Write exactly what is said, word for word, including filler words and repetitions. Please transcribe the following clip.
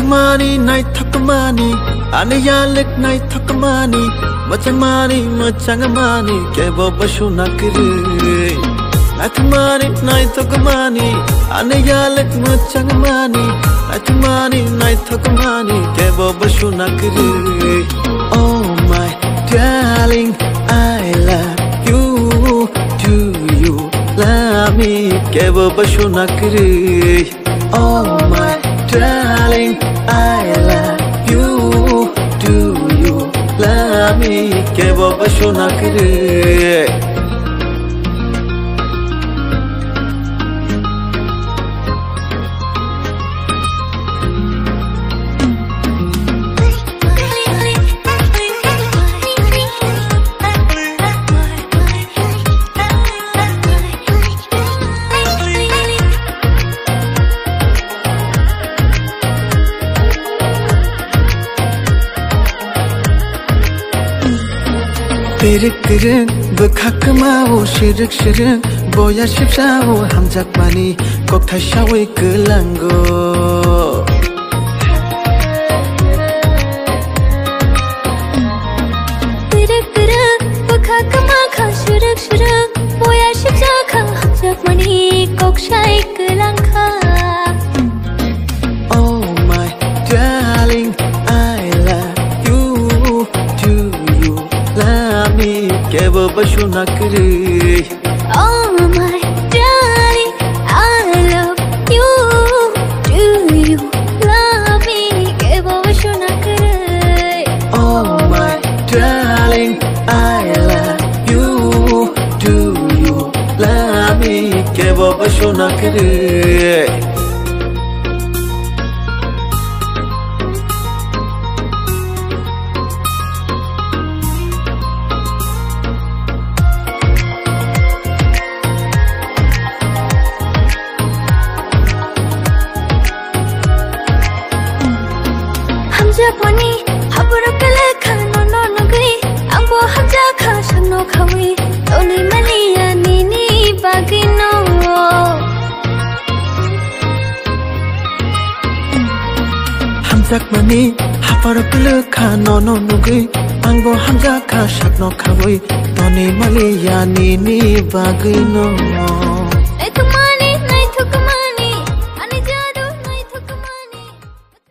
Matamani night takamani Anayalik night takamani Machamani machangamani Kebo bashu nakiri Natamani night takamani Anayalik machangamani Natamani night takamani Kebo bashu nakiri. Oh my darling, I love you. Do you love me? Kebo bashu nakiri. Oh my darling, I love you. Do you love me? Kebo bashu nakiri. Pirik pirik bekak mau shirik shirik boya shipshawo hamjak mani kok thashawi kelango. Pirik pirik bekak mau shirik shirik boya shipshaka hamjak mani kok shai kelangka. Oh my darling, I love you. Do you love me? Kebo bashu nakiri. Oh my darling, I love you. Do you love me? Kebo bashu nakiri. Oh my darling, I love you. Do you love me? Kebo bashu nakiri. Japani, haburo kelekha no no no gui, angbo hamja kha shano khawi, toni maliya nini bagino. Hamjakmani, haburo kelekha no no no gui, angbo hamja kha shano khawi, toni maliya nini bagino.